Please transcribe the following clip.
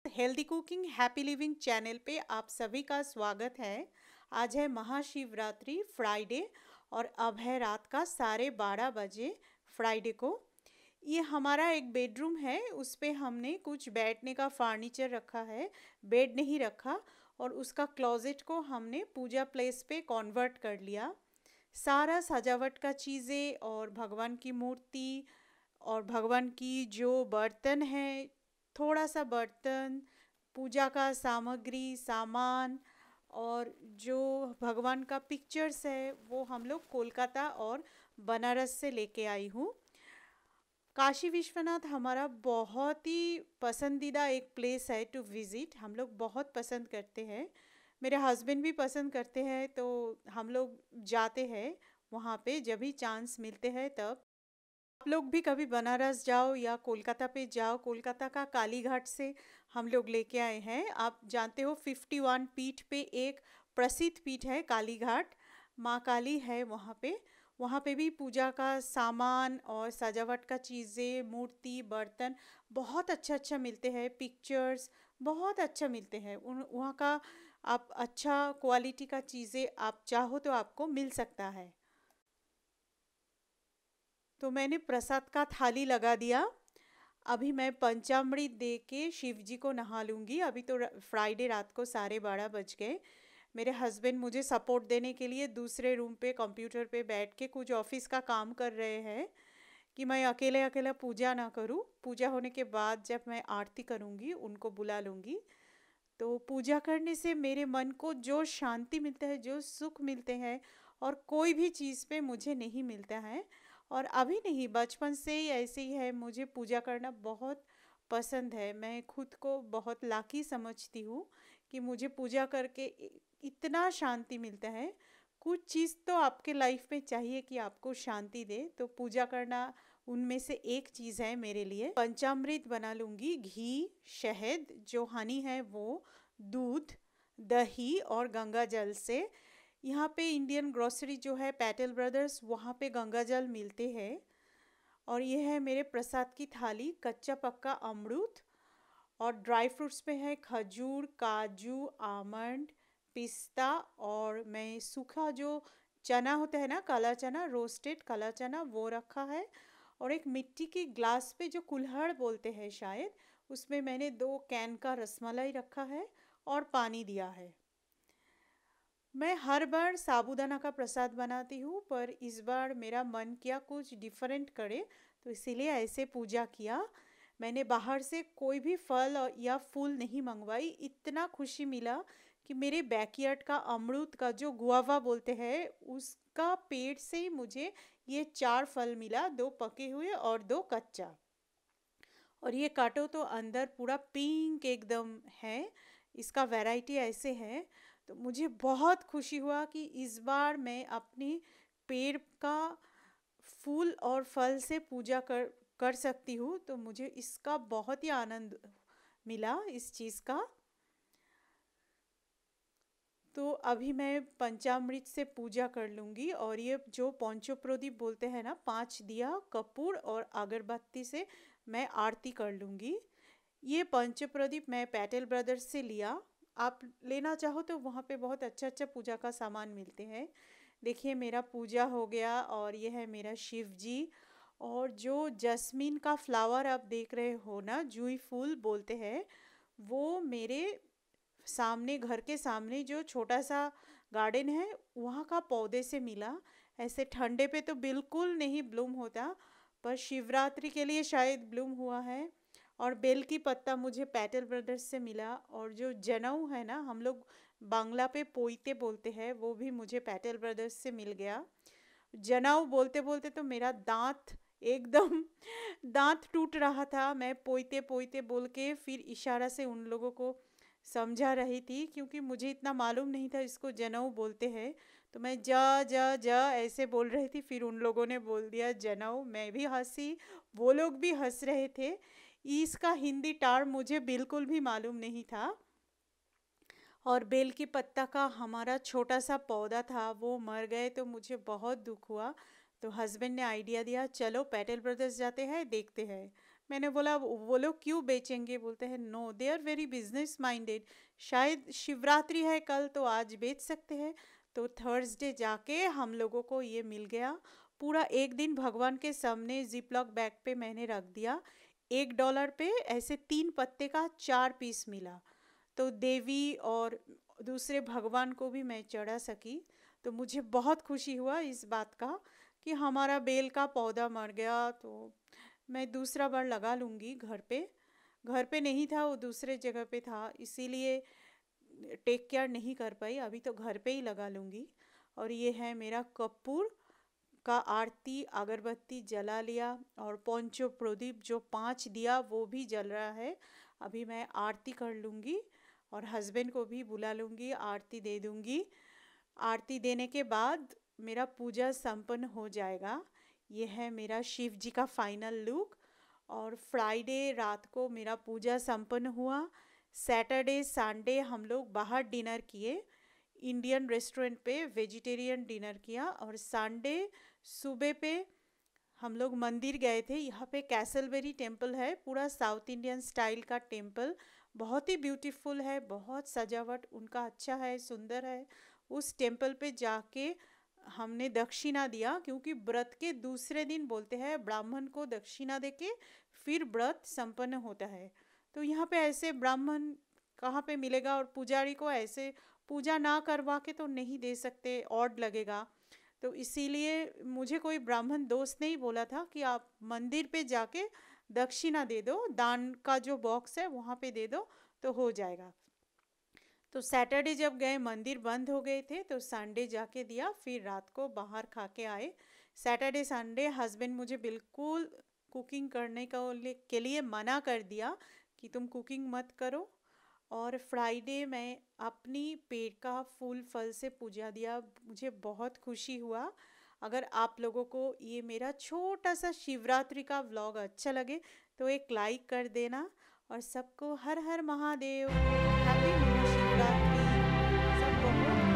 Healthy cooking happy living channel पे आप सभी का स्वागत है। आज है महाशिवरात्रि फ्राइडे और अब है रात का 12:30 फ्राइडे को। ये हमारा एक बेडरूम है, उस पे हमने कुछ बैठने का फर्नीचर रखा है, बेड नहीं रखा। और उसका क्लोजेट को हमने पूजा प्लेस पे कन्वर्ट कर लिया। सारा सजावट का चीज़ें और भगवान की मूर्ति और भगवान की जो बर्तन है, थोड़ा सा बर्तन, पूजा का सामग्री सामान और जो भगवान का पिक्चर्स है वो हम लोग कोलकाता और बनारस से लेके आई हूँ। काशी विश्वनाथ हमारा बहुत ही पसंदीदा एक प्लेस है टू विज़िट। हम लोग बहुत पसंद करते हैं, मेरे हस्बैंड भी पसंद करते हैं, तो हम लोग जाते हैं वहाँ पे जब भी चांस मिलते हैं तब। आप लोग भी कभी बनारस जाओ या कोलकाता पे जाओ, कोलकाता का काली घाट से हम लोग लेके आए हैं। आप जानते हो 51 पीठ पे एक प्रसिद्ध पीठ है काली घाट, माँ काली है वहाँ पे। वहाँ पे भी पूजा का सामान और सजावट का चीज़ें, मूर्ति, बर्तन बहुत अच्छा अच्छा मिलते हैं, पिक्चर्स बहुत अच्छा मिलते हैं उन वहाँ का। आप अच्छा क्वालिटी का चीज़ें आप चाहो तो आपको मिल सकता है। तो मैंने प्रसाद का थाली लगा दिया। अभी मैं पंचामृत दे के शिव जी को नहा लूँगी। अभी तो फ्राइडे रात को 12:30 बज गए। मेरे हस्बैंड मुझे सपोर्ट देने के लिए दूसरे रूम पे कंप्यूटर पे बैठ के कुछ ऑफिस का काम कर रहे हैं कि मैं अकेले अकेला पूजा ना करूँ। पूजा होने के बाद जब मैं आरती करूँगी उनको बुला लूँगी। तो पूजा करने से मेरे मन को जो शांति मिलता है, जो सुख मिलते हैं, और कोई भी चीज़ पे मुझे नहीं मिलता है। और अभी नहीं, बचपन से ही ऐसे ही है, मुझे पूजा करना बहुत पसंद है। मैं खुद को बहुत लाकी समझती हूँ कि मुझे पूजा करके इतना शांति मिलता है। कुछ चीज़ तो आपके लाइफ में चाहिए कि आपको शांति दे, तो पूजा करना उनमें से एक चीज़ है मेरे लिए। पंचामृत बना लूँगी, घी, शहद, जो हनी है वो, दूध, दही और गंगा जल से। यहाँ पे इंडियन ग्रोसरी जो है पैटेल ब्रदर्स, वहाँ पे गंगा जल मिलते हैं। और ये है मेरे प्रसाद की थाली, कच्चा पक्का अमरूद और ड्राई फ्रूट्स में है खजूर, काजू, आमंड, पिस्ता, और मैं सूखा जो चना होता है ना, काला चना, रोस्टेड काला चना, वो रखा है। और एक मिट्टी की ग्लास पे जो कुल्हड़ बोलते हैं शायद, उसमें मैंने 2 कैन का रसमलाई रखा है और पानी दिया है। मैं हर बार साबूदाना का प्रसाद बनाती हूँ, पर इस बार मेरा मन किया कुछ डिफरेंट करे, तो इसीलिए ऐसे पूजा किया। मैंने बाहर से कोई भी फल या फूल नहीं मंगवाई। इतना खुशी मिला कि मेरे बैकयार्ड का अमरूद का जो गुआवा बोलते हैं, उसका पेड़ से ही मुझे ये 4 फल मिला, 2 पके हुए और 2 कच्चा। और ये काटो तो अंदर पूरा पिंक एकदम है, इसका वैरायटी ऐसे है। तो मुझे बहुत खुशी हुआ कि इस बार मैं अपनी पेड़ का फूल और फल से पूजा कर कर सकती हूँ, तो मुझे इसका बहुत ही आनंद मिला इस चीज़ का। तो अभी मैं पंचामृत से पूजा कर लूँगी, और ये जो पंचो प्रदीप बोलते हैं ना, 5 दिया कपूर और अगरबत्ती से मैं आरती कर लूँगी। ये पंच प्रदीप मैं पैटेल ब्रदर्स से लिया। आप लेना चाहो तो वहाँ पे बहुत अच्छा अच्छा पूजा का सामान मिलते हैं। देखिए मेरा पूजा हो गया, और ये है मेरा शिव जी। और जो जस्मीन का फ्लावर आप देख रहे हो ना, जूही फूल बोलते हैं, वो मेरे सामने, घर के सामने जो छोटा सा गार्डन है, वहाँ का पौधे से मिला। ऐसे ठंडे पे तो बिल्कुल नहीं ब्लूम होता, पर शिवरात्रि के लिए शायद ब्लूम हुआ है। और बेल की पत्ता मुझे पैटल ब्रदर्स से मिला, और जो जनेऊ है ना, हम लोग बांग्ला पे पोइते बोलते हैं, वो भी मुझे पैटल ब्रदर्स से मिल गया। जनेऊ बोलते बोलते तो मेरा दांत एकदम दांत टूट रहा था। मैं पोइते पोइते बोल के फिर इशारा से उन लोगों को समझा रही थी, क्योंकि मुझे इतना मालूम नहीं था इसको जनेऊ बोलते हैं। तो मैं जा जा जा ऐसे बोल रही थी, फिर उन लोगों ने बोल दिया जनेऊ। मैं भी हंसी, वो लोग भी हंस रहे थे। इसका हिंदी टर्म मुझे बिल्कुल भी मालूम नहीं था। और बेल की पत्ता का हमारा छोटा सा पौधा था, वो मर गए, तो मुझे बहुत दुख हुआ। तो हस्बैंड ने आइडिया दिया, चलो पैटेल ब्रदर्स जाते हैं, देखते हैं। मैंने बोला वो लोग क्यों बेचेंगे? बोलते हैं no, they are very business minded, शायद शिवरात्रि है कल तो आज बेच सकते हैं। तो थर्सडे जाके हम लोगों को ये मिल गया। पूरा एक दिन भगवान के सामने जिपलॉक बैग पे मैंने रख दिया। $1 पे ऐसे 3 पत्ते का 4 पीस मिला। तो देवी और दूसरे भगवान को भी मैं चढ़ा सकी। तो मुझे बहुत खुशी हुआ इस बात का कि हमारा बेल का पौधा मर गया। तो मैं दूसरा बार लगा लूँगी घर पे। घर पे नहीं था, वो दूसरे जगह पे था, इसीलिए टेक केयर नहीं कर पाई। अभी तो घर पे ही लगा लूँगी। और ये है मेरा कपूर का आरती, अगरबत्ती जला लिया और पोंचो प्रदीप जो 5 दिया वो भी जल रहा है। अभी मैं आरती कर लूँगी और हस्बैंड को भी बुला लूँगी, आरती दे दूँगी। आरती देने के बाद मेरा पूजा संपन्न हो जाएगा। ये है मेरा शिव जी का फाइनल लुक। और फ्राइडे रात को मेरा पूजा संपन्न हुआ। सैटरडे संडे हम लोग बाहर डिनर किए, इंडियन रेस्टोरेंट पे वेजिटेरियन डिनर किया। और संडे सुबह पे हम लोग मंदिर गए थे। यहाँ पे कैसलबेरी टेम्पल है, पूरा साउथ इंडियन स्टाइल का टेम्पल, बहुत ही ब्यूटीफुल है, बहुत सजावट उनका अच्छा है, सुंदर है। उस टेम्पल पे जाके हमने दक्षिणा दिया, क्योंकि व्रत के दूसरे दिन बोलते हैं ब्राह्मण को दक्षिणा देके फिर व्रत संपन्न होता है। तो यहाँ पे ऐसे ब्राह्मण कहाँ पे मिलेगा? और पुजारी को ऐसे पूजा ना करवा के तो नहीं दे सकते, ऑड लगेगा। तो इसीलिए मुझे कोई ब्राह्मण दोस्त ने ही बोला था कि आप मंदिर पे जाके दक्षिणा दे दो, दान का जो बॉक्स है वहाँ पे दे दो तो हो जाएगा। तो सैटरडे जब गए मंदिर बंद हो गए थे, तो संडे जाके दिया, फिर रात को बाहर खा के आए। सैटरडे संडे हस्बैंड मुझे बिल्कुल कुकिंग करने के लिए मना कर दिया कि तुम कुकिंग मत करो। और फ्राइडे मैं अपनी पेट का फूल फल से पूजा दिया। मुझे बहुत खुशी हुआ। अगर आप लोगों को ये मेरा छोटा सा शिवरात्रि का व्लॉग अच्छा लगे तो एक लाइक कर देना। और सबको हर हर महादेव, हैप्पी महाशिवरात्रि। सब बहुत